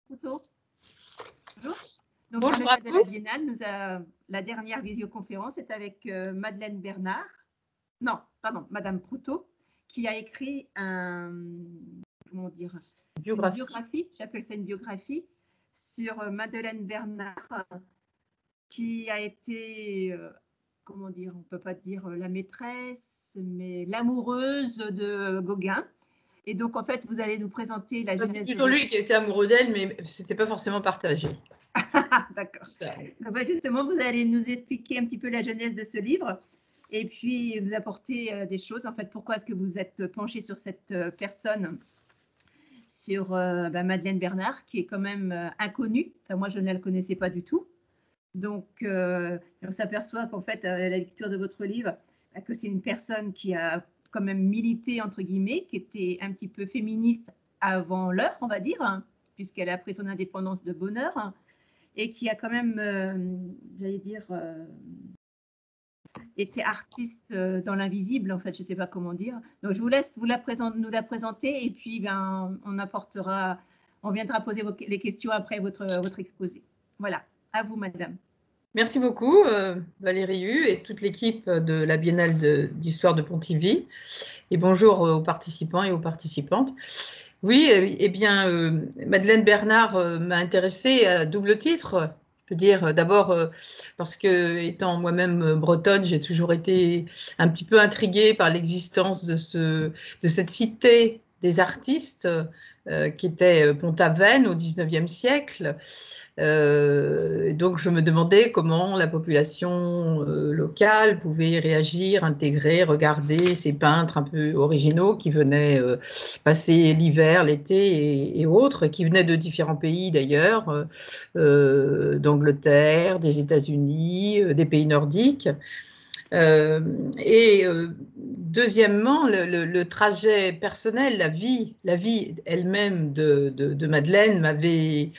Proutot. Bonjour. Donc, Bonjour dans le à cadre de vous. la Biennale, la dernière visioconférence est avec Madeleine Bernard, non, pardon, Madame Proutot, qui a écrit une biographie, j'appelle ça une biographie, sur Madeleine Bernard, qui a été, comment dire, on ne peut pas dire la maîtresse, mais l'amoureuse de Gauguin. Et donc, en fait, vous allez nous présenter la genèse. C'est plutôt lui qui était amoureux d'elle, mais ce n'était pas forcément partagé. D'accord. Justement, vous allez nous expliquer un petit peu la genèse de ce livre et puis vous apporter des choses. En fait, pourquoi est-ce que vous êtes penché sur cette personne, sur Madeleine Bernard, qui est quand même inconnue. Enfin, moi, je ne la connaissais pas du tout. Donc, on s'aperçoit qu'en fait, à la lecture de votre livre, que c'est une personne qui a quand même milité, entre guillemets, qui était un petit peu féministe avant l'heure, on va dire, hein, puisqu'elle a pris son indépendance de bonne heure, hein, et qui a quand même, j'allais dire, été artiste dans l'invisible, en fait, je ne sais pas comment dire. Donc, je vous laisse nous la présenter et puis on viendra poser les questions après votre exposé. Voilà, à vous, madame. Merci beaucoup, Valérie Hu et toute l'équipe de la Biennale d'Histoire de Pontivy. Et bonjour aux participants et aux participantes. Oui, eh bien, Madeleine Bernard m'a intéressée à double titre. Je peux dire d'abord parce que, étant moi-même bretonne, j'ai toujours été un petit peu intriguée par l'existence de cette cité des artistes qui était Pont-Aven au XIXe siècle. Donc je me demandais comment la population locale pouvait réagir, intégrer, regarder ces peintres un peu originaux qui venaient passer l'hiver, l'été et autres, qui venaient de différents pays d'ailleurs, d'Angleterre, des États-Unis, des pays nordiques. Deuxièmement, le trajet personnel, la vie elle-même de Madeleine avait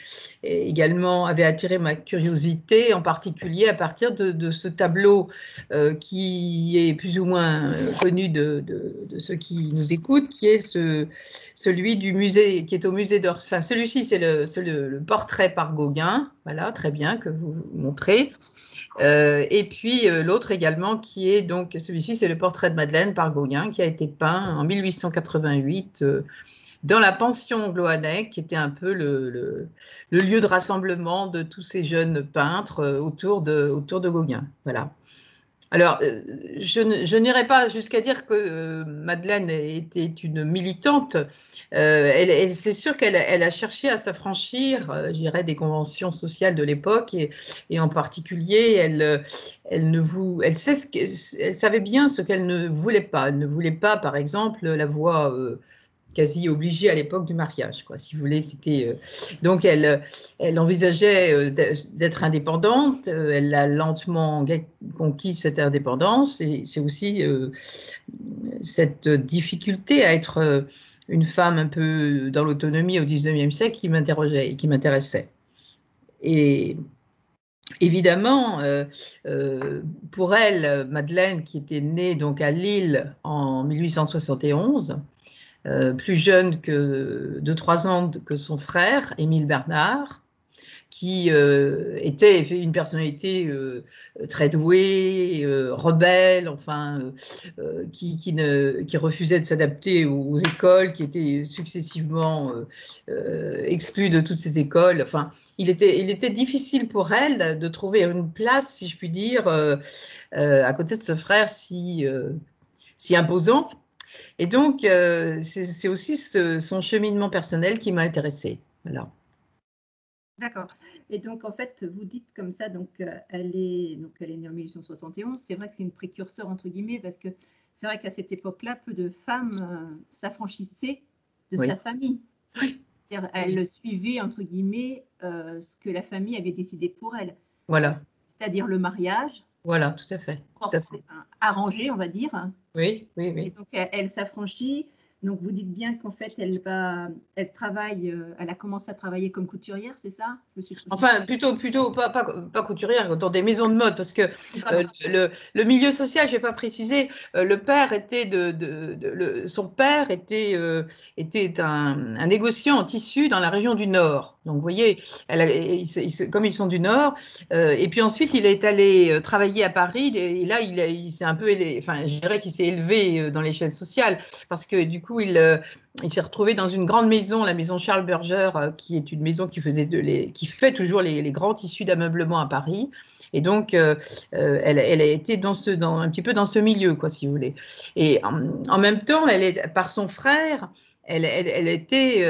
attiré ma curiosité, en particulier à partir de ce tableau qui est plus ou moins connu de ceux qui nous écoutent, qui est celui du musée, qui est au musée d'Orsay. Enfin, celui-ci, c'est le portrait par Gauguin, voilà, très bien, que vous montrez. Et puis l'autre également qui est donc, celui-ci c'est le portrait de Madeleine par Gauguin qui a été peint en 1888 dans la pension Gloanec, qui était un peu le lieu de rassemblement de tous ces jeunes peintres autour de Gauguin. Voilà. Alors, je n'irai pas jusqu'à dire que Madeleine était une militante. C'est sûr qu'elle a cherché à s'affranchir, je dirais, des conventions sociales de l'époque et en particulier, elle savait bien ce qu'elle ne voulait pas. Elle ne voulait pas, par exemple, la voie quasi obligée à l'époque du mariage, quoi. Si vous voulez, c'était donc elle envisageait d'être indépendante. Elle a lentement conquis cette indépendance et c'est aussi cette difficulté à être une femme un peu dans l'autonomie au XIXe siècle qui m'interrogeait et qui m'intéressait. Et évidemment, pour elle, Madeleine, qui était née donc à Lille en 1871, plus jeune de 3 ans que son frère, Émile Bernard, qui était une personnalité très douée, rebelle, enfin, qui refusait de s'adapter aux écoles, qui était successivement exclue de toutes ces écoles. Enfin, il était difficile pour elle de trouver une place, si je puis dire, à côté de ce frère si imposant. Et donc, c'est aussi son cheminement personnel qui m'a intéressée. Voilà. D'accord. Et donc, en fait, vous dites comme ça, donc elle est née en 1871. C'est vrai que c'est une précurseur, entre guillemets, parce que c'est vrai qu'à cette époque-là, peu de femmes s'affranchissaient de sa famille. Oui. Elle suivait, entre guillemets, ce que la famille avait décidé pour elle. Voilà. C'est-à-dire le mariage. Voilà, tout à fait. Arrangé, on va dire. Oui. Et donc, elle s'affranchit. Donc, vous dites bien qu'en fait, elle travaille, elle a commencé à travailler comme couturière, c'est ça? Enfin, plutôt pas couturière, dans des maisons de mode, parce que le milieu social, je ne vais pas préciser, le père était son père était un négociant en tissu dans la région du Nord. Donc, vous voyez, comme ils sont du Nord, et puis ensuite, il est allé travailler à Paris, et là, il s'est un peu élevé, enfin, je dirais qu'il s'est élevé dans l'échelle sociale, parce que du coup, il s'est retrouvé dans une grande maison, la maison Charles Berger, qui est une maison qui fait toujours les grands tissus d'ameublement à Paris. Et donc, elle a été un petit peu dans ce milieu, quoi, si vous voulez. Et en même temps, par son frère, elle était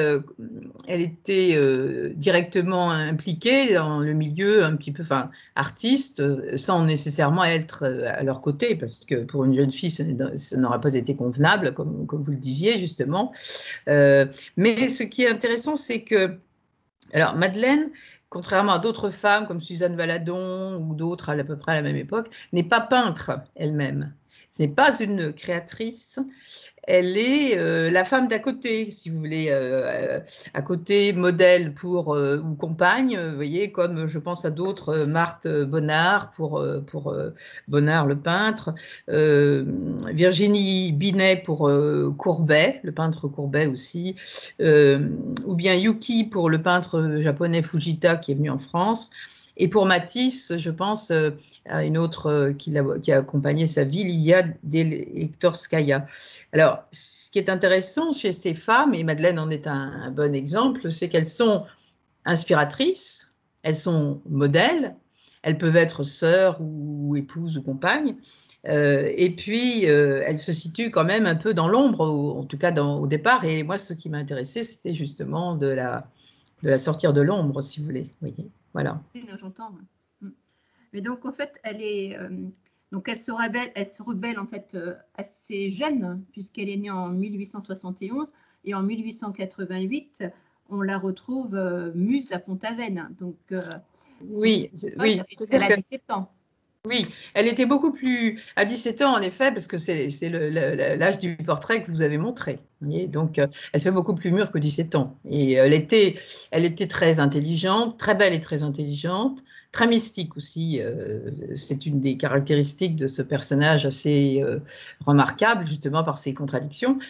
directement impliquée dans le milieu un petit peu, enfin, artiste, sans nécessairement être à leur côté, parce que pour une jeune fille, ça n'aurait pas été convenable, comme vous le disiez justement. Mais ce qui est intéressant, c'est que, alors, Madeleine, contrairement à d'autres femmes comme Suzanne Valadon ou d'autres à peu près à la même époque, n'est pas peintre elle-même. Ce n'est pas une créatrice, elle est la femme d'à côté, si vous voulez, à côté modèle ou compagne, vous voyez, comme je pense à d'autres, Marthe Bonnard pour Bonnard le peintre, Virginie Binet pour Courbet, le peintre Courbet aussi, ou bien Yuki pour le peintre japonais Fujita qui est venu en France. Et pour Matisse, je pense à une autre qui a accompagné sa vie, Lilia Hektorskaya. Alors, ce qui est intéressant chez ces femmes, et Madeleine en est un bon exemple, c'est qu'elles sont inspiratrices, elles sont modèles, elles peuvent être sœurs ou épouses ou compagnes, et puis elles se situent quand même un peu dans l'ombre, en tout cas au départ. Et moi, ce qui m'a intéressé, c'était justement de la sortir de l'ombre, si vous voulez. Voyez, voilà. J'entends. Mais donc, en fait, donc elle se rebelle en fait assez jeune, puisqu'elle est née en 1871, et en 1888, on la retrouve muse à Pont-Aven. Donc, oui, elle a 17 ans. Oui, elle était beaucoup plus à 17 ans en effet, parce que c'est l'âge du portrait que vous avez montré. Voyez, donc, elle fait beaucoup plus mûre que 17 ans. Et elle était très intelligente, très belle et très intelligente, très mystique aussi. C'est une des caractéristiques de ce personnage assez remarquable, justement par ses contradictions.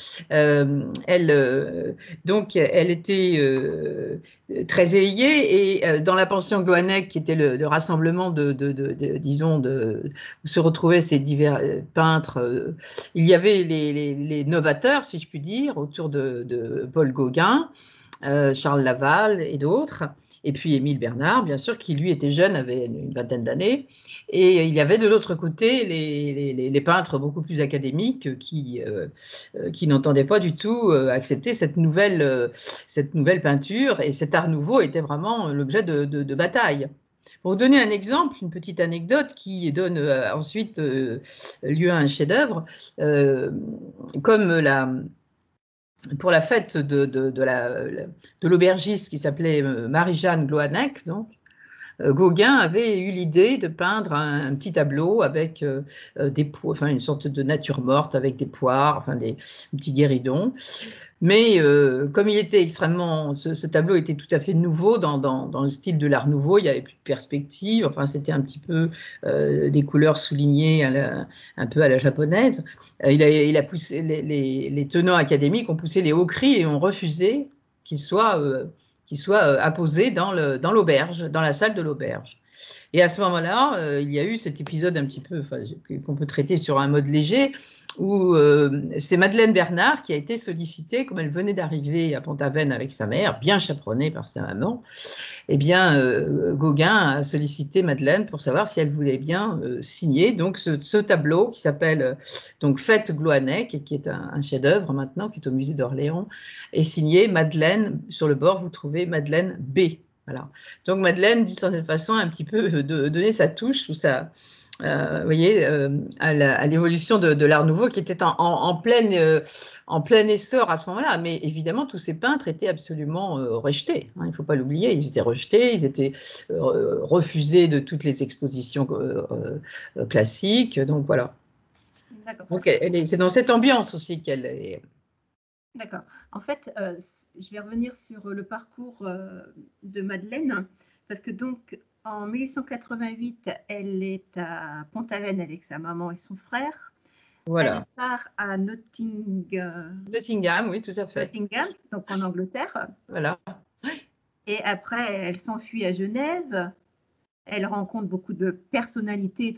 Donc, elle était très éveillée, et dans la pension Gloanec, qui était le rassemblement disons, où se retrouvaient ces divers peintres, il y avait les novateurs, si je puis dire, autour de Paul Gauguin, Charles Laval et d'autres. Et puis Émile Bernard, bien sûr, qui lui était jeune, avait une vingtaine d'années. Et il y avait de l'autre côté les peintres beaucoup plus académiques qui n'entendaient pas du tout accepter cette nouvelle peinture. Et cet art nouveau était vraiment l'objet de bataille. Pour vous donner un exemple, une petite anecdote qui donne ensuite lieu à un chef-d'œuvre, comme pour la fête de l'aubergiste qui s'appelait Marie-Jeanne Gloanec, donc, Gauguin avait eu l'idée de peindre un petit tableau avec une sorte de nature morte avec des poires, enfin des petits guéridons. Mais comme ce tableau était tout à fait nouveau dans le style de l'Art Nouveau, il n'y avait plus de perspective, enfin c'était un petit peu des couleurs soulignées un peu à la japonaise. Il a poussé, les tenants académiques ont poussé les hauts cris et ont refusé qu'il soit apposé dans l'auberge, dans la salle de l'auberge. Et à ce moment-là, il y a eu cet épisode un petit peu, qu'on peut traiter sur un mode léger, où c'est Madeleine Bernard qui a été sollicitée, comme elle venait d'arriver à Pont-Aven avec sa mère, bien chaperonnée par sa maman. Eh bien, Gauguin a sollicité Madeleine pour savoir si elle voulait bien signer donc ce tableau qui s'appelle donc Fête Gloanec, et qui est un chef-d'œuvre maintenant, qui est au musée d'Orléans, est signé Madeleine. Sur le bord, vous trouvez Madeleine B. Voilà. Donc Madeleine, d'une certaine façon, a un petit peu donné sa touche ou vous voyez, à l'évolution de l'Art Nouveau, qui était en plein essor à ce moment-là. Mais évidemment, tous ces peintres étaient absolument rejetés. Hein, il ne faut pas l'oublier. Ils étaient rejetés, ils étaient refusés de toutes les expositions classiques. Donc voilà. Donc c'est dans cette ambiance aussi qu'elle est. D'accord. En fait, je vais revenir sur le parcours de Madeleine, parce que donc en 1888, elle est à Pont-Aven avec sa maman et son frère. Voilà. Elle part à Nottingham, oui, tout à fait. Nottingham, donc en Angleterre. Voilà. Et après, elle s'enfuit à Genève. Elle rencontre beaucoup de personnalités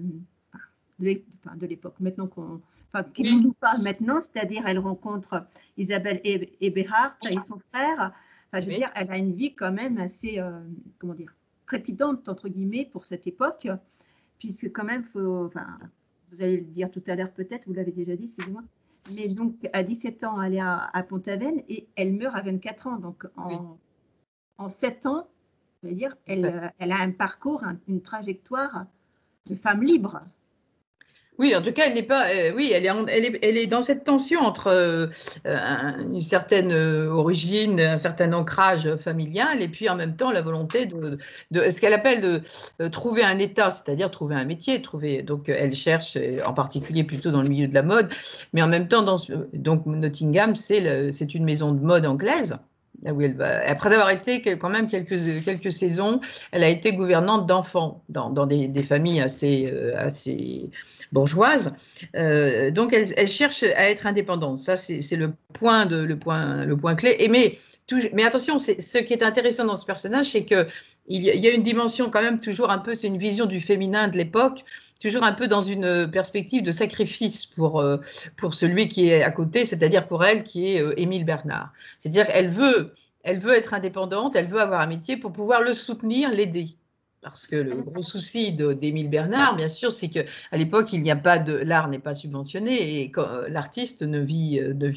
de l'époque, maintenant qui nous parle maintenant, c'est-à-dire elle rencontre Isabelle Eberhardt et son frère. Enfin, je veux dire, elle a une vie quand même assez, comment dire, trépidante, entre guillemets, pour cette époque, puisque quand même, vous allez le dire tout à l'heure peut-être, vous l'avez déjà dit, excusez-moi, mais donc à 17 ans, elle est à Pont-Aven et elle meurt à 24 ans, donc en 7 ans, je veux dire, elle a un parcours, une trajectoire de femme libre. Oui, en tout cas, elle n'est pas. Oui, elle est dans cette tension entre une certaine origine, un certain ancrage familial, et puis en même temps la volonté de ce qu'elle appelle de trouver un état, c'est-à-dire trouver un métier. Donc, elle cherche, en particulier plutôt dans le milieu de la mode, mais en même temps, donc Nottingham, c'est une maison de mode anglaise. Là où elle va. Après avoir été quand même quelques saisons, elle a été gouvernante d'enfants dans des familles assez bourgeoise. Donc, elle cherche à être indépendante. Ça, c'est le point clé. Mais attention, ce qui est intéressant dans ce personnage, c'est qu'il y a une dimension quand même toujours un peu, c'est une vision du féminin de l'époque, toujours un peu dans une perspective de sacrifice pour celui qui est à côté, c'est-à-dire pour elle qui est Émile Bernard. C'est-à-dire qu'elle veut être indépendante, elle veut avoir un métier pour pouvoir le soutenir, l'aider. Parce que le gros souci d'Émile Bernard, bien sûr, c'est qu'à l'époque, l'art n'est pas subventionné et l'artiste ne vit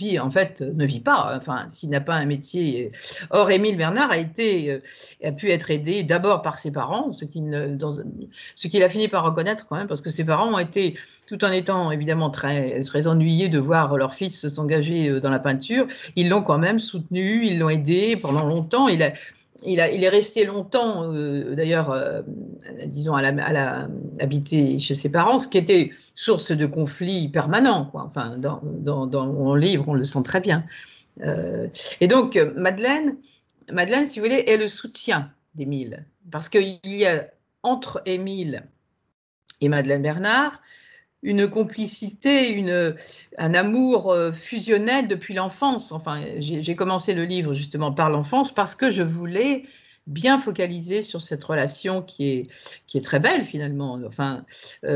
pas. Enfin, s'il n'a pas un métier. Or, Émile Bernard a pu être aidé d'abord par ses parents, ce qu'il a fini par reconnaître quand même, parce que ses parents ont été, tout en étant évidemment très, très ennuyés de voir leur fils s'engager dans la peinture, ils l'ont quand même soutenu, ils l'ont aidé pendant longtemps. Il est resté longtemps, d'ailleurs, disons, habité chez ses parents, ce qui était source de conflits permanents, quoi. Enfin, dans mon livre, on le sent très bien. Et donc, Madeleine, si vous voulez, est le soutien d'Émile. Parce qu'il y a entre Émile et Madeleine Bernard une complicité, un amour fusionnel depuis l'enfance. Enfin, j'ai commencé le livre justement par l'enfance parce que je voulais bien focaliser sur cette relation qui est très belle finalement. Enfin,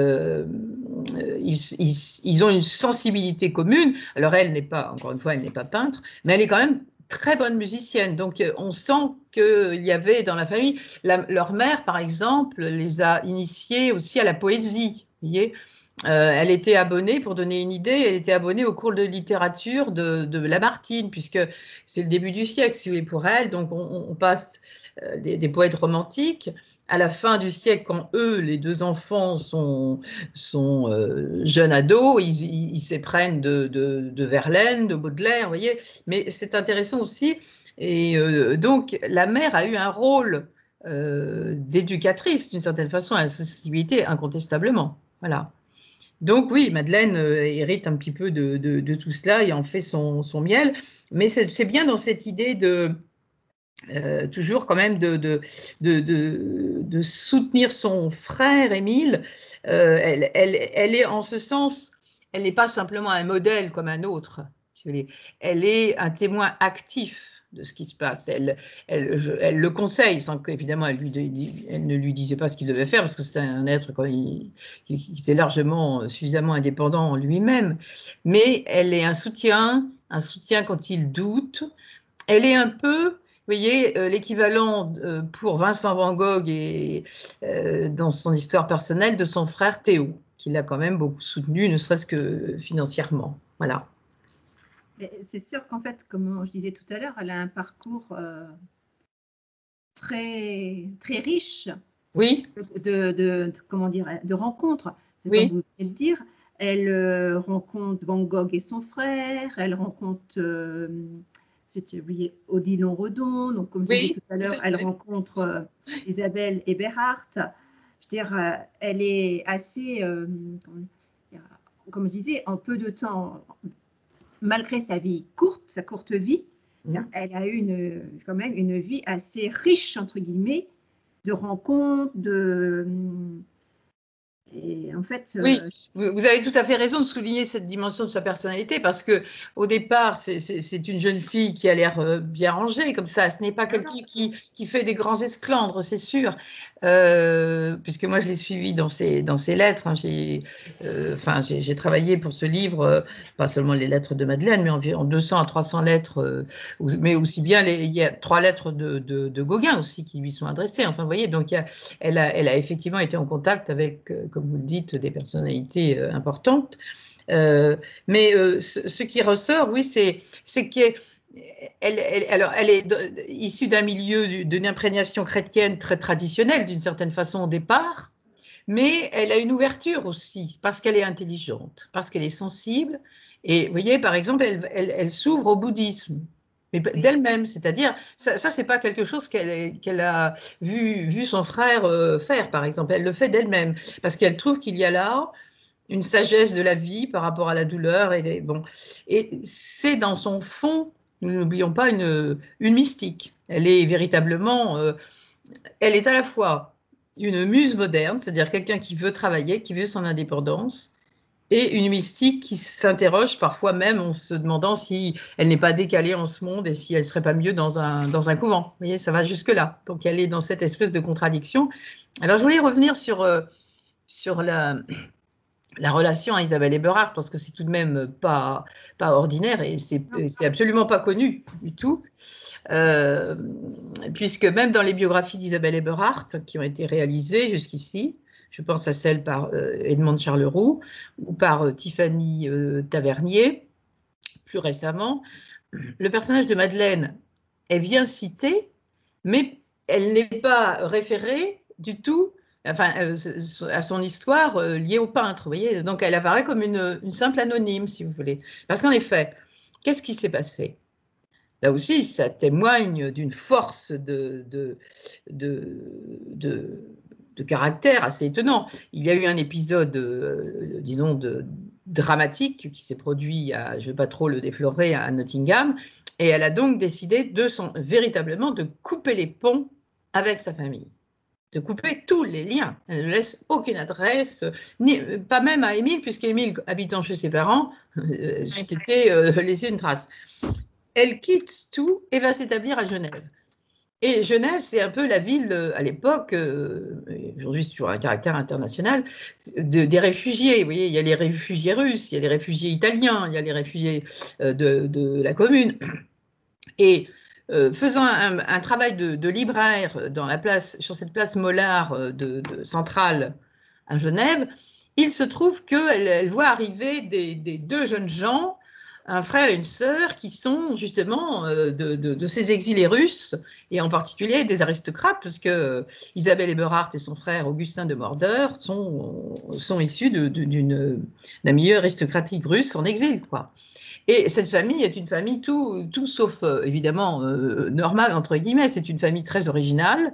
ils ont une sensibilité commune. Alors encore une fois, elle n'est pas peintre, mais elle est quand même très bonne musicienne. Donc, on sent qu'il y avait dans la famille, leur mère, par exemple, les a initiés aussi à la poésie. Vous voyez, elle était abonnée, pour donner une idée, elle était abonnée au cours de littérature de Lamartine, puisque c'est le début du siècle, si vous voulez, pour elle. Donc, on passe des poètes romantiques. À la fin du siècle, quand eux, les deux enfants, sont jeunes ados, ils s'éprennent de Verlaine, de Baudelaire, vous voyez. Mais c'est intéressant aussi. Et donc, la mère a eu un rôle d'éducatrice, d'une certaine façon, à la sensibilité, incontestablement. Voilà. Donc oui, Madeleine hérite un petit peu de tout cela et en fait son miel. Mais c'est bien dans cette idée toujours quand même de soutenir son frère Émile. Elle est en ce sens, elle n'est pas simplement un modèle comme un autre, si vous voulez. Elle est un témoin actif de ce qui se passe. Elle le conseille, sans qu'évidemment elle ne lui disait pas ce qu'il devait faire, parce que c'était un être qui était largement suffisamment indépendant en lui-même. Mais elle est un soutien quand il doute. Elle est un peu, vous voyez, l'équivalent pour Vincent Van Gogh et dans son histoire personnelle de son frère Théo, qui l'a quand même beaucoup soutenu, ne serait-ce que financièrement. Voilà. C'est sûr qu'en fait, comme je disais tout à l'heure, elle a un parcours très, très riche oui. comment dire, de rencontres. Oui. Comme vous venez de dire, elle rencontre Van Gogh et son frère, elle rencontre, j'ai oublié, Odilon Redon, donc comme je disais tout à l'heure, elle rencontre Isabelle Eberhardt. Je veux dire, elle est assez, comme je disais, en peu de temps, malgré sa vie courte, sa courte vie, elle a eu quand même une vie assez riche, entre guillemets, de rencontres, et en fait, oui, vous avez tout à fait raison de souligner cette dimension de sa personnalité parce que au départ, c'est une jeune fille qui a l'air bien rangée comme ça. Ce n'est pas quelqu'un qui fait des grands esclandres, c'est sûr. Puisque moi, je l'ai suivi dans ses lettres. Hein. J'ai travaillé pour ce livre, pas seulement les lettres de Madeleine, mais environ 200 à 300 lettres, mais aussi bien, il y a 3 lettres de Gauguin aussi qui lui sont adressées. Enfin, vous voyez, donc elle a effectivement été en contact avec, comme vous le dites, des personnalités importantes. Mais ce qui ressort, oui, c'est qu'elle elle est issue d'un milieu d'une imprégnation chrétienne très traditionnelle, d'une certaine façon au départ, mais elle a une ouverture aussi, parce qu'elle est intelligente, parce qu'elle est sensible. Et vous voyez, par exemple, elle s'ouvre au bouddhisme, mais d'elle-même, c'est-à-dire, ça c'est pas quelque chose qu'elle a vu son frère faire, par exemple, elle le fait d'elle-même, parce qu'elle trouve qu'il y a là une sagesse de la vie par rapport à la douleur, et c'est dans son fond, nous n'oublions pas, une mystique. Elle est véritablement, elle est à la fois une muse moderne, c'est-à-dire quelqu'un qui veut travailler, qui veut son indépendance, et une mystique qui s'interroge parfois même en se demandant si elle n'est pas décalée en ce monde et si elle ne serait pas mieux dans un couvent. Vous voyez, ça va jusque-là. Donc elle est dans cette espèce de contradiction. Alors je voulais revenir sur la relation à Isabelle Eberhardt, parce que c'est tout de même pas ordinaire et c'est absolument pas connu du tout, puisque même dans les biographies d'Isabelle Eberhardt qui ont été réalisées jusqu'ici, je pense à celle par Edmond de Charleroux ou par Tiffany Tavernier, plus récemment, le personnage de Madeleine est bien cité, mais elle n'est pas référée du tout à son histoire liée au peintre. Vous voyez, donc elle apparaît comme une simple anonyme, si vous voulez. Parce qu'en effet, qu'est-ce qui s'est passé? Là aussi, ça témoigne d'une force de caractère assez étonnant. Il y a eu un épisode, disons, dramatique qui s'est produit, je ne vais pas trop le déflorer, à Nottingham, et elle a donc décidé véritablement de couper les ponts avec sa famille, de couper tous les liens. Elle ne laisse aucune adresse, pas même à Émile, puisqu'Émile, habitant chez ses parents, s'était laissé une trace. Elle quitte tout et va s'établir à Genève. Et Genève, c'est un peu la ville, à l'époque, aujourd'hui c'est toujours un caractère international, des réfugiés. Vous voyez, il y a les réfugiés russes, il y a les réfugiés italiens, il y a les réfugiés de la Commune. Et faisant un travail de libraire sur cette place Mollard centrale à Genève, il se trouve qu'elle voit arriver des 2 jeunes gens, un frère et une sœur, qui sont justement de ces exilés russes, et en particulier des aristocrates, parce que Isabelle Eberhardt et son frère Augustin de Mordeur sont issus d'un milieu aristocratique russe en exil, quoi. Et cette famille est une famille tout sauf, évidemment, normale, entre guillemets. C'est une famille très originale.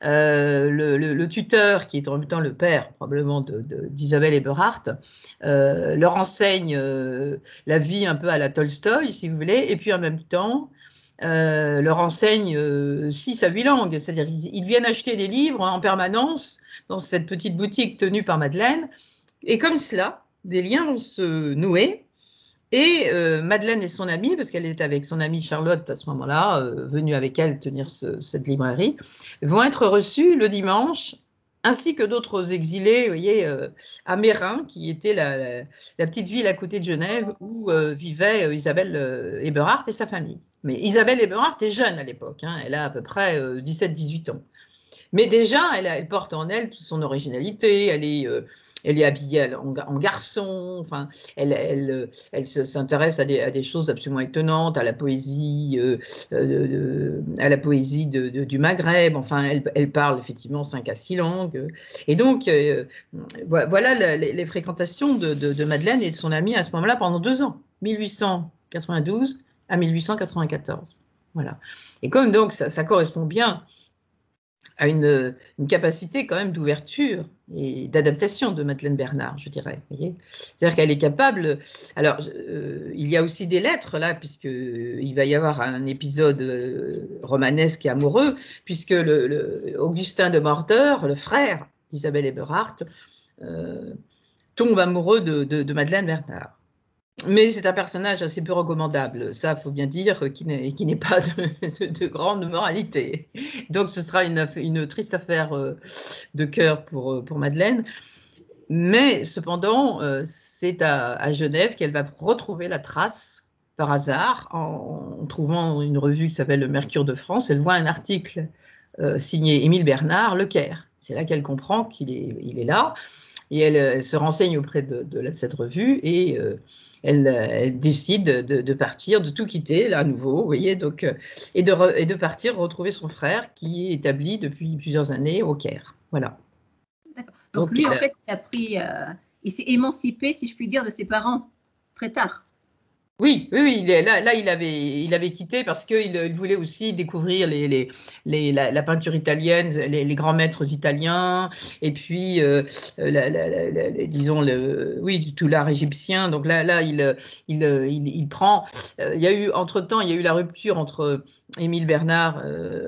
Le tuteur, qui est en même temps le père, probablement, d'Isabelle Eberhardt, leur enseigne la vie un peu à la Tolstoï, si vous voulez, et puis en même temps, leur enseigne 6 à 8 langues. C'est-à-dire qu'ils viennent acheter des livres en permanence dans cette petite boutique tenue par Madeleine. Et comme cela, des liens vont se nouer. Et Madeleine et son amie, parce qu'elle est avec son amie Charlotte à ce moment-là, venue avec elle tenir cette librairie, vont être reçues le dimanche, ainsi que d'autres exilés, vous voyez, à Mérin, qui était la petite ville à côté de Genève où vivait Isabelle Eberhardt et sa famille. Mais Isabelle Eberhardt est jeune à l'époque, hein, elle a à peu près 17-18 ans. Mais déjà, elle porte en elle toute son originalité, elle est habillée en garçon, enfin, elle s'intéresse à des choses absolument étonnantes, à la poésie du Maghreb, enfin, elle parle effectivement 5 à 6 langues. Et donc, voilà les fréquentations de Madeleine et de son amie à ce moment-là pendant 2 ans, 1892 à 1894. Voilà. Et comme donc ça correspond bien à une capacité quand même d'ouverture et d'adaptation de Madeleine Bernard, je dirais. C'est-à-dire qu'elle est capable. Alors, il y a aussi des lettres là, puisqu'il va y avoir un épisode romanesque et amoureux, puisque Augustin de Mordeur, le frère d'Isabelle Eberhardt, tombe amoureux de Madeleine Bernard. Mais c'est un personnage assez peu recommandable, ça faut bien dire, qui n'est pas de grande moralité. Donc ce sera une triste affaire de cœur pour Madeleine. Mais cependant, c'est à Genève qu'elle va retrouver la trace par hasard en trouvant une revue qui s'appelle Le Mercure de France. Elle voit un article signé Émile Bernard, Le Caire. C'est là qu'elle comprend qu'il est là. Et elle se renseigne auprès de cette revue et elle décide de partir, de tout quitter à nouveau, vous voyez, donc, et de partir retrouver son frère qui est établi depuis plusieurs années au Caire. Voilà. Donc lui, en fait, il s'est émancipé, si je puis dire, de ses parents très tard. Oui, là il avait quitté parce qu'il voulait aussi découvrir la peinture italienne, les grands maîtres italiens, et puis disons tout l'art égyptien. Donc là il prend. Il y a eu entre-temps, il y a eu la rupture entre Émile Bernard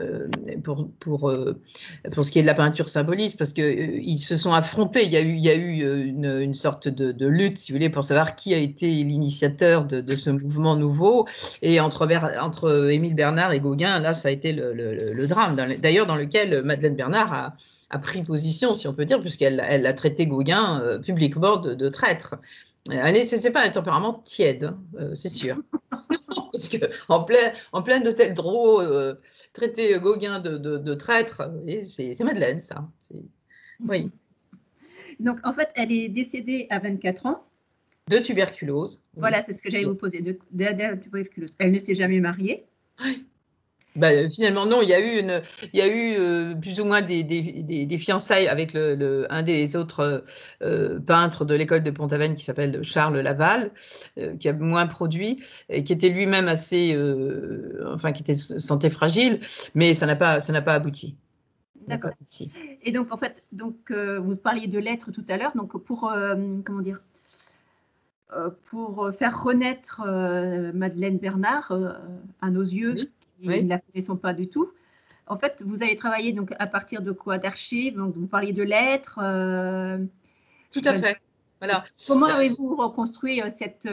pour ce qui est de la peinture symboliste, parce qu'ils se sont affrontés. Il y a eu une sorte de lutte, si vous voulez, pour savoir qui a été l'initiateur de ce mouvement nouveau. Et entre Émile Bernard et Gauguin, là, ça a été le drame. D'ailleurs, dans lequel Madeleine Bernard a pris position, si on peut dire, puisqu'elle a traité Gauguin publiquement de traître. C'est pas un tempérament tiède, c'est sûr. Parce qu'en plein hôtel Drouot, traiter Gauguin de traître, c'est Madeleine, ça. Oui. Donc, en fait, elle est décédée à 24 ans. De tuberculose. Voilà, c'est ce que j'allais vous poser, de tuberculose. Elle ne s'est jamais mariée. Oui. Ben, finalement, non, il y a eu plus ou moins des fiançailles avec un des autres peintres de l'école de Pont-Aven qui s'appelle Charles Laval, qui a moins produit, et qui était lui-même assez, qui était santé fragile, mais ça n'a pas abouti. D'accord. Et donc, en fait, vous parliez de lettres tout à l'heure, donc pour, comment dire, pour faire renaître Madeleine Bernard à nos yeux, oui. Qui ne la connaissons pas du tout. En fait, vous avez travaillé donc à partir de quoi? D'archives? Donc vous parliez de lettres. Tout à fait. Voilà. Comment avez-vous reconstruit cette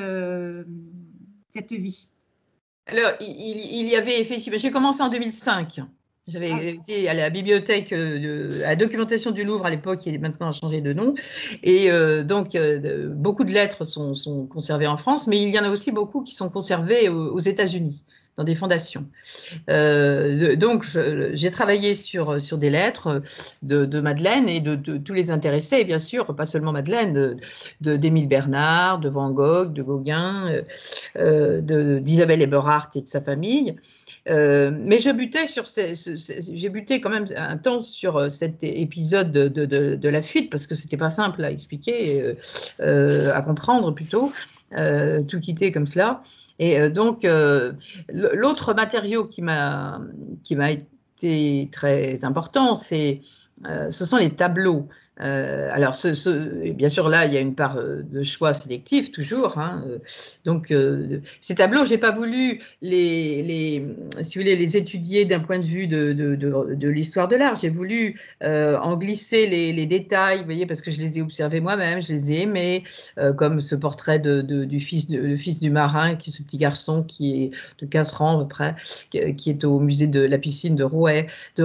vie? Alors, il y avait effectivement. J'ai commencé en 2005. J'avais été à la bibliothèque, à la documentation du Louvre à l'époque, qui maintenant a changé de nom. Et donc, beaucoup de lettres sont conservées en France, mais il y en a aussi beaucoup qui sont conservées aux États-Unis, dans des fondations. Donc, j'ai travaillé sur des lettres de Madeleine et de tous les intéressés, bien sûr, pas seulement Madeleine, d'Émile Bernard, de Van Gogh, de Gauguin, d'Isabelle Eberhardt et de sa famille. Mais j'ai buté quand même un temps sur cet épisode de la fuite, parce que c'était pas simple à expliquer, à comprendre plutôt, tout quitter comme cela. Et donc, l'autre matériau qui m'a été très important, ce sont les tableaux. Alors, bien sûr, là, il y a une part de choix sélectif, toujours. Hein, donc, ces tableaux, je n'ai pas voulu si vous voulez, les étudier d'un point de vue de l'histoire de l'art. J'ai voulu en glisser les détails, vous voyez, parce que je les ai observés moi-même, je les ai aimés, comme ce portrait du fils du marin, ce petit garçon qui est de 4 ans à peu près, qui est au musée de la piscine de Roubaix.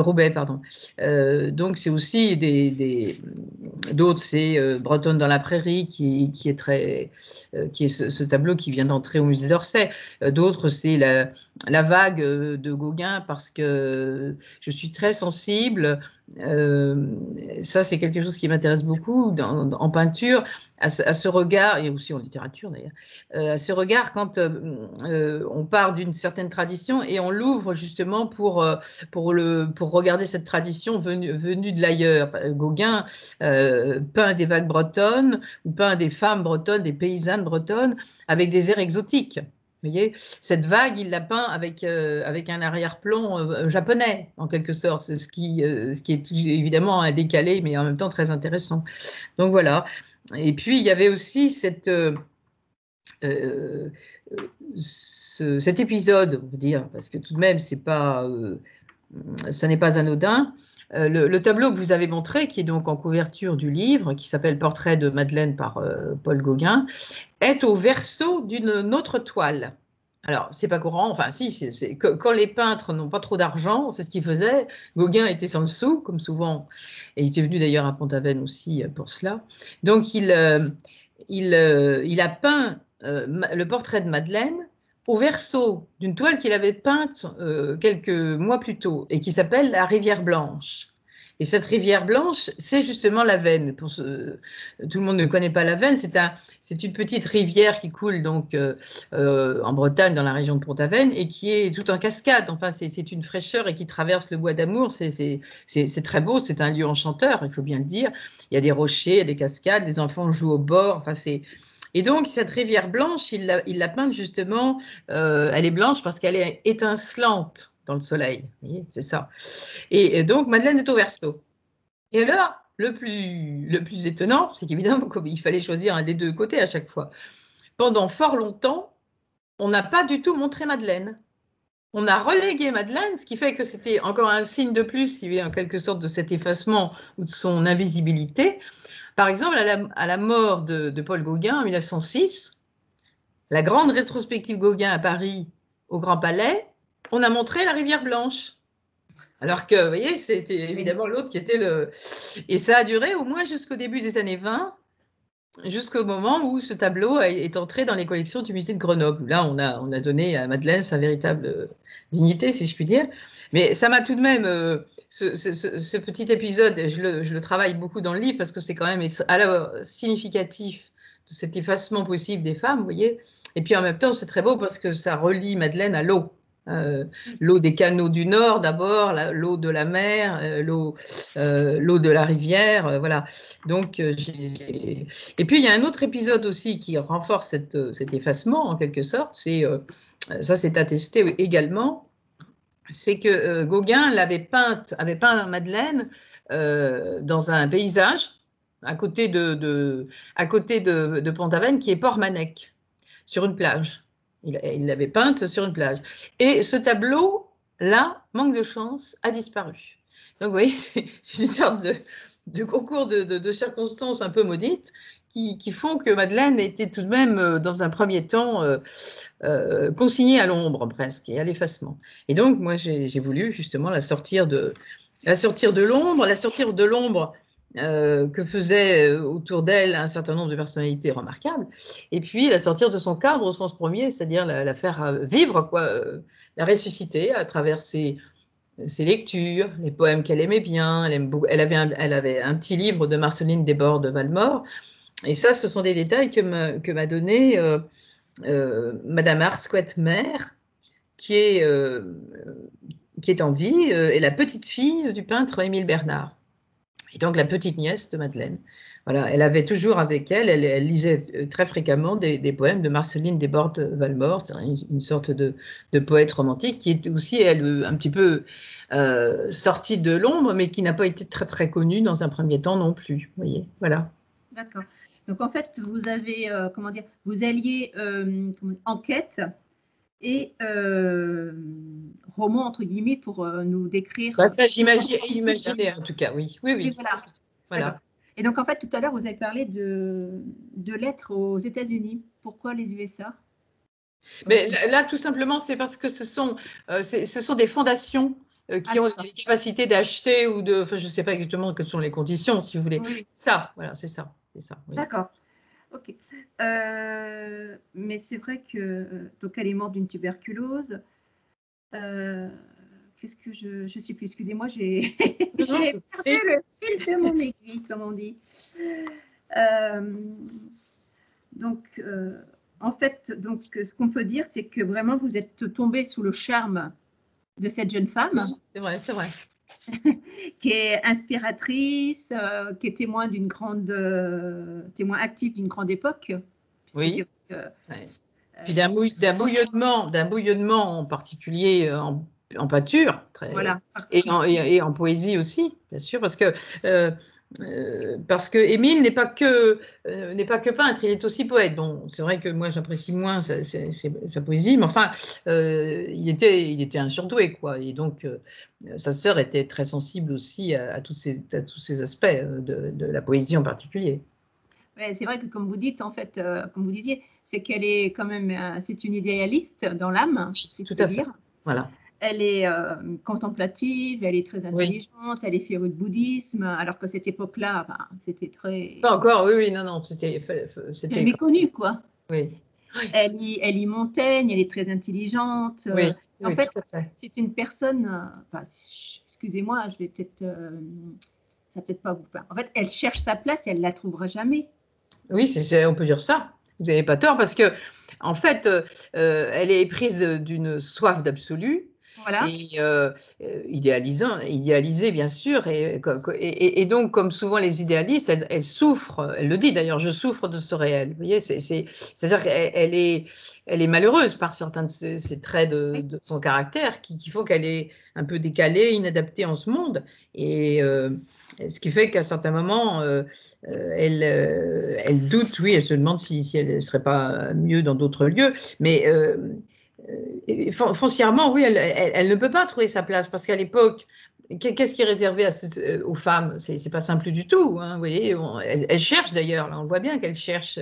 Donc, c'est aussi d'autres, c'est Bretonne dans la prairie qui est ce tableau qui vient d'entrer au musée d'Orsay. D'autres, c'est la vague de Gauguin, parce que je suis très sensible. Ça, c'est quelque chose qui m'intéresse beaucoup en peinture, à ce regard, et aussi en littérature d'ailleurs, à ce regard quand on part d'une certaine tradition et on l'ouvre justement pour regarder cette tradition venue de l'ailleurs. Gauguin peint des vagues bretonnes, ou peint des femmes bretonnes, des paysannes bretonnes, avec des airs exotiques. Vous voyez, cette vague, il l'a peint avec un arrière-plan japonais, en quelque sorte, ce qui est évidemment un décalé, mais en même temps très intéressant. Donc voilà. Et puis, il y avait aussi cet épisode, on va dire, parce que tout de même, ça n'est pas anodin. Le tableau que vous avez montré, qui est donc en couverture du livre, qui s'appelle Portrait de Madeleine par Paul Gauguin, est au verso d'une autre toile. Alors, c'est pas courant, enfin si, quand les peintres n'ont pas trop d'argent, c'est ce qu'ils faisaient. Gauguin était sans le sou, comme souvent, et il était venu d'ailleurs à Pont-Aven aussi pour cela. Donc, il a peint le portrait de Madeleine au verso d'une toile qu'il avait peinte quelques mois plus tôt et qui s'appelle La Rivière Blanche. Et cette rivière blanche, c'est justement la Veine. Tout le monde ne connaît pas la Veine. C'est une petite rivière qui coule donc en Bretagne, dans la région de Pont-Aven, et qui est tout en cascade. Enfin, c'est une fraîcheur et qui traverse le bois d'Amour. C'est très beau. C'est un lieu enchanteur, il faut bien le dire. Il y a des rochers, il y a des cascades. Les enfants jouent au bord. Enfin, et donc, cette rivière blanche, il l'a peinte justement. Elle est blanche parce qu'elle est étincelante dans le soleil. Vous voyez, c'est ça. Et donc, Madeleine est au verso. Et là, le plus étonnant, c'est qu'évidemment, comme il fallait choisir un des deux côtés à chaque fois, pendant fort longtemps, on n'a pas du tout montré Madeleine. On a relégué Madeleine, ce qui fait que c'était encore un signe de plus, qui est en quelque sorte de cet effacement ou de son invisibilité. Par exemple, à la mort de Paul Gauguin en 1906, la grande rétrospective Gauguin à Paris, au Grand Palais, on a montré la Rivière Blanche. Alors que, vous voyez, c'était évidemment l'autre qui était le... Et ça a duré au moins jusqu'au début des années 20, jusqu'au moment où ce tableau est entré dans les collections du musée de Grenoble. Là, on a donné à Madeleine sa véritable dignité, si je puis dire. Mais ça m'a tout de même... ce petit épisode, je le travaille beaucoup dans le livre parce que c'est quand même à la significatif de cet effacement possible des femmes, vous voyez. Et puis en même temps, c'est très beau parce que ça relie Madeleine à l'eau. L'eau des canaux du Nord d'abord, l'eau de la mer, l'eau de la rivière, voilà. Donc, et puis il y a un autre épisode aussi qui renforce cet effacement en quelque sorte, ça c'est attesté également, c'est que Gauguin avait peint Madeleine dans un paysage à côté de Pont-Aven qui est Port-Manec, sur une plage. Il l'avait peinte sur une plage. Et ce tableau-là, manque de chance, a disparu. Donc, vous voyez, c'est une sorte de concours de circonstances un peu maudites qui font que Madeleine était tout de même, dans un premier temps, consignée à l'ombre presque et à l'effacement. Et donc, moi, j'ai voulu justement la sortir de l'ombre que faisaient autour d'elle un certain nombre de personnalités remarquables, et puis la sortir de son cadre au sens premier, c'est-à-dire la faire vivre, quoi, la ressusciter à travers ses lectures, les poèmes qu'elle aimait bien. Elle avait un petit livre de Marceline Desbordes de Valmore, et ça, ce sont des détails que m'a donné Madame Arsquette-Mère, qui est en vie, et la petite fille du peintre Émile Bernard. Et donc la petite nièce de Madeleine. Voilà, elle avait toujours avec elle lisait très fréquemment des poèmes de Marceline Desbordes-Valmore, une sorte de poète romantique qui est aussi, elle, un petit peu sortie de l'ombre, mais qui n'a pas été très très connue dans un premier temps non plus. Vous voyez, voilà. D'accord. Donc en fait, vous avez, comment dire, vous alliez enquête et roman, entre guillemets, pour nous décrire. Ça, j'imaginais en tout cas, oui. Oui. Voilà. Et donc, en fait, tout à l'heure, vous avez parlé de lettres aux États-Unis. Pourquoi les USA? Mais là, tout simplement, c'est parce que ce sont des fondations qui ont les capacités d'acheter ou de... Enfin, je ne sais pas exactement quelles sont les conditions, si vous voulez. Oui. Ça, voilà, c'est ça. Oui. D'accord. Ok. Mais c'est vrai que... donc, elle est morte d'une tuberculose. Qu'est-ce que je ne sais plus, excusez-moi, j'ai perdu le fil de mon aiguille, comme on dit. Donc, en fait, donc, ce qu'on peut dire, c'est que vraiment, vous êtes tombé sous le charme de cette jeune femme. C'est vrai. Qui est inspiratrice, qui est témoin actif d'une grande époque. Oui. Puis d'un bouillonnement en particulier en pâture, Voilà. et en poésie aussi, bien sûr, parce que Émile n'est pas que peintre, il est aussi poète. Bon, c'est vrai que moi j'apprécie moins sa poésie, mais enfin, il était un surdoué, quoi. Et donc, sa sœur était très sensible aussi à tous ces aspects de la poésie en particulier. Ouais, c'est vrai que comme vous dites, en fait, comme vous disiez, c'est qu'elle est quand même, c'est une idéaliste dans l'âme, si je Tout peux à fait. dire. Voilà. Elle est contemplative, elle est très intelligente, elle est férue de bouddhisme, alors que cette époque-là, ben, c'était très... Pas encore, oui, non, c'était méconnu, quoi. Oui. Elle lit Montaigne, elle est très intelligente. Oui, en oui, fait, tout à fait. c'est une personne, excusez-moi, je vais peut-être, ça peut-être pas vous plaire. En fait, elle cherche sa place et elle la trouvera jamais. Oui, on peut dire ça. Vous n'avez pas tort parce que, en fait, elle est éprise d'une soif d'absolu. Voilà. Et idéalisée, bien sûr. Et donc, comme souvent les idéalistes, elle souffre, elle le dit d'ailleurs, je souffre de ce réel. Vous voyez, c'est-à-dire qu'elle est malheureuse par certains de ces traits de son caractère qui font qu'elle est un peu décalée, inadaptée en ce monde. Et ce qui fait qu'à certains moments, elle doute, oui, elle se demande si elle ne serait pas mieux dans d'autres lieux. Mais foncièrement, oui, elle ne peut pas trouver sa place parce qu'à l'époque, qu'est-ce qui est réservé aux femmes? C'est pas simple du tout. Hein, vous voyez, elle cherche d'ailleurs, là, on voit bien qu'elle cherche,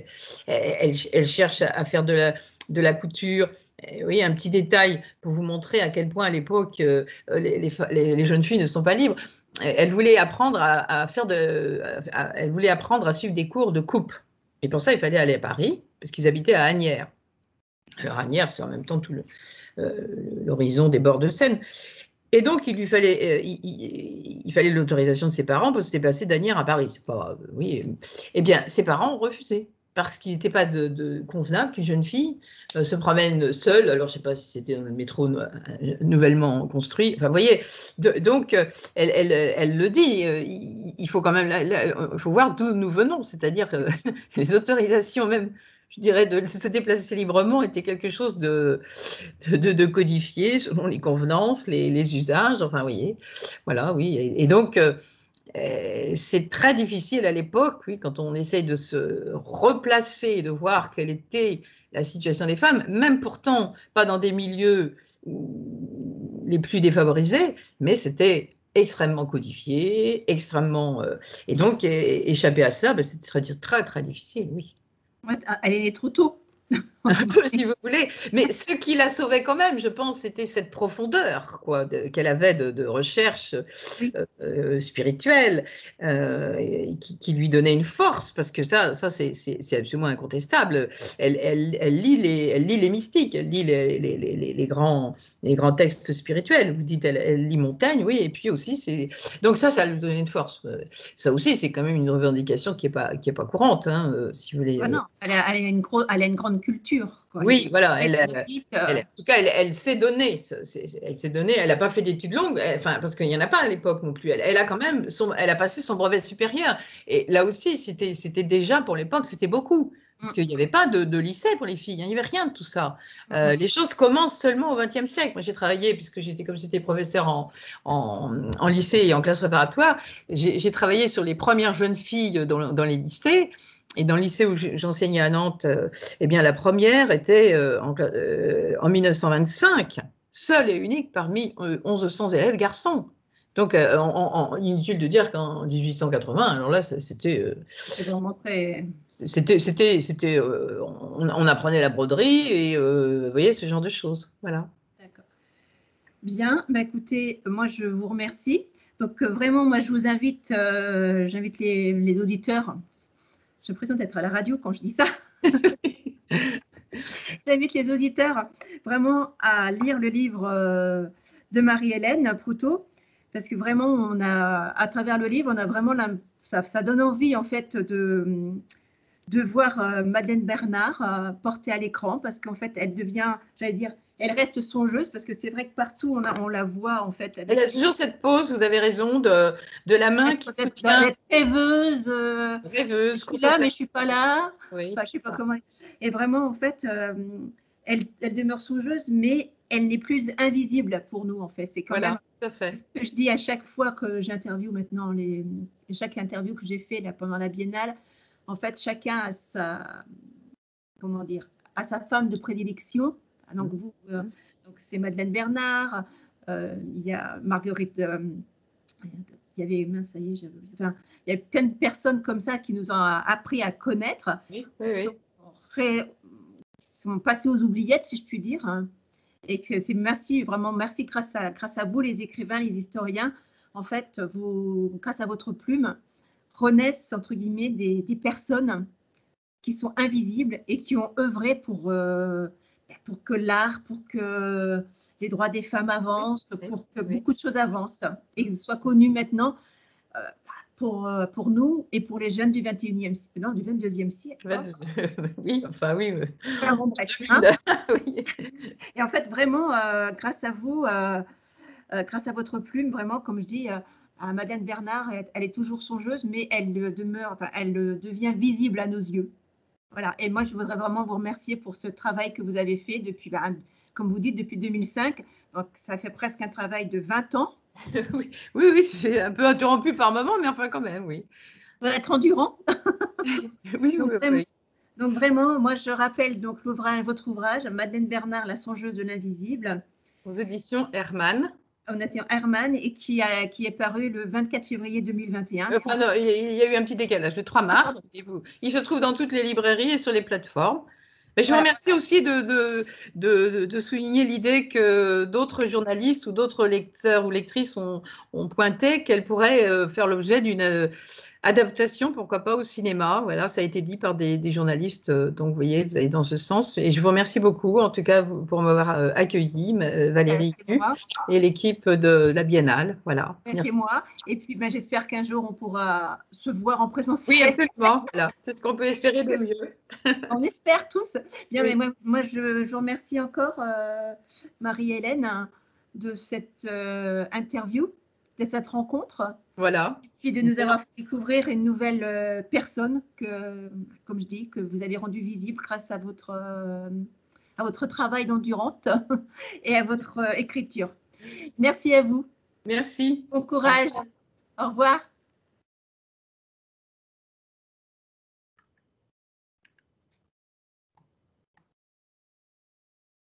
elle cherche à faire de la couture. Oui, un petit détail pour vous montrer à quel point à l'époque les jeunes filles ne sont pas libres. Elle voulait apprendre elle voulait apprendre à suivre des cours de coupe. Et pour ça, il fallait aller à Paris parce qu'ils habitaient à Asnières. Alors Asnières, c'est en même temps tout l'horizon des bords de Seine. Et donc, il fallait l'autorisation de ses parents pour se déplacer d'Asnières à Paris. C'est pas, oui. Eh bien, ses parents ont refusé parce qu'il n'était pas convenable qu'une jeune fille se promène seule. Alors, je ne sais pas si c'était un métro nouvellement construit. Enfin, vous voyez, donc, elle le dit, il faut quand même il faut voir d'où nous venons, c'est-à-dire les autorisations même, je dirais, de se déplacer librement était quelque chose de codifié selon les convenances, les usages, enfin, vous voyez, voilà, oui. Et donc, c'est très difficile à l'époque, oui, quand on essaye de se replacer, de voir quelle était la situation des femmes, même pourtant pas dans des milieux les plus défavorisés, mais c'était extrêmement codifié, extrêmement... et donc, échapper à cela, ben, c'était très, très difficile, oui. Elle est née trop tôt. Un peu, si vous voulez. Mais ce qui la sauvait quand même, je pense, c'était cette profondeur qu'elle avait de recherche spirituelle qui lui donnait une force, parce que ça c'est absolument incontestable. Elle lit les mystiques, elle lit les grands textes spirituels. Vous dites, elle lit Montaigne, oui, et puis aussi, donc ça lui donnait une force. Ça aussi, c'est quand même une revendication qui est pas courante, hein, si vous voulez. Non, elle a une grande culture. Quoi. Oui, voilà. En tout cas, elle s'est donnée. Elle n'a pas fait d'études longues, enfin, parce qu'il n'y en a pas à l'époque non plus. Elle a quand même, elle a passé son brevet supérieur. Et là aussi, c'était déjà pour l'époque, c'était beaucoup. Parce qu'il n'y avait pas de lycée pour les filles, il n'y avait rien de tout ça. Les choses commencent seulement au XXe siècle. Moi, j'ai travaillé, puisque j'étais professeur en lycée et en classe préparatoire, j'ai travaillé sur les premières jeunes filles dans les lycées. Et dans le lycée où j'enseignais à Nantes, eh bien, la première était en 1925, seule et unique parmi 1100 élèves garçons. Donc, inutile de dire qu'en 1880, alors là, c'était vraiment très... on apprenait la broderie et vous voyez, ce genre de choses. Voilà. D'accord. Bien, bah, écoutez, moi, je vous remercie. Donc, vraiment, moi, je vous invite, j'invite les auditeurs. J'ai l'impression d'être à la radio quand je dis ça. J'invite les auditeurs vraiment à lire le livre de Marie-Hélène Proutot, parce que vraiment, à travers le livre, on a vraiment ça donne envie en fait de voir Madeleine Bernard portée à l'écran, parce qu'en fait, elle devient, j'allais dire, elle reste songeuse parce que c'est vrai que partout on la voit en fait. Elle a toujours cette pose, vous avez raison, de la main qui soutient. D'être rêveuse. Rêveuse. Je suis là, mais je suis pas là. Oui. Enfin, je sais pas comment. Et vraiment, en fait, elle demeure songeuse, mais elle n'est plus invisible pour nous, en fait. C'est quand même. Tout à fait. C'est ce que je dis à chaque fois que j'interviewe maintenant, chaque interview que j'ai fait là, pendant la biennale. En fait, chacun a sa, comment dire, a sa femme de prédilection. Donc vous, donc c'est Madeleine Bernard. Il y a Marguerite. Il y avait, mince, ça y est, enfin, il y a plein de personnes comme ça qui nous ont appris à connaître, sont passées aux oubliettes, si je puis dire. Hein. Et que c'est merci, vraiment merci grâce à vous, les écrivains, les historiens. En fait, grâce à votre plume, renaissent, entre guillemets, des personnes qui sont invisibles et qui ont œuvré pour que l'art, pour que les droits des femmes avancent, pour que beaucoup de choses avancent et soient connues maintenant pour nous et pour les jeunes du 21e siècle, non, du 22e siècle. Oui, enfin oui. Bon, bref, hein. Oui. Et en fait, vraiment, grâce à vous, grâce à votre plume, vraiment, comme je dis, Madeleine Bernard, elle est toujours songeuse, mais elle demeure, enfin, elle devient visible à nos yeux. Voilà. Et moi, je voudrais vraiment vous remercier pour ce travail que vous avez fait depuis, comme vous dites, depuis 2005. Donc, ça fait presque un travail de 20 ans. Oui, c'est un peu interrompu par moment, mais enfin quand même, oui. Vous être endurant. Oui. Donc vraiment, moi, je rappelle donc votre ouvrage, Madeleine Bernard, La songeuse de l'invisible. Aux éditions Hermann. Aux éditions Hermann et qui est paru le 24 février 2021. Enfin, non, il y a eu un petit décalage, le 3 mars. Il se trouve dans toutes les librairies et sur les plateformes. Mais je vous remercie aussi de souligner l'idée que d'autres journalistes ou d'autres lecteurs ou lectrices ont pointé qu'elle pourrait faire l'objet d'une adaptation, pourquoi pas, au cinéma. Voilà, ça a été dit par des journalistes. Donc, vous voyez, vous allez dans ce sens. Et je vous remercie beaucoup, en tout cas, pour m'avoir accueilli, Valérie, et l'équipe de la Biennale. Voilà. C'est moi. Et puis, j'espère qu'un jour, on pourra se voir en présentiel. Oui, absolument. Voilà. C'est ce qu'on peut espérer de mieux. On espère tous. Bien, mais moi je vous remercie encore, Marie-Hélène, de cette interview, de cette rencontre. Voilà. Et puis de nous avoir fait découvrir une nouvelle personne comme je dis, que vous avez rendue visible grâce à votre travail d'endurante et à votre écriture. Merci à vous. Merci. Bon courage. Au revoir.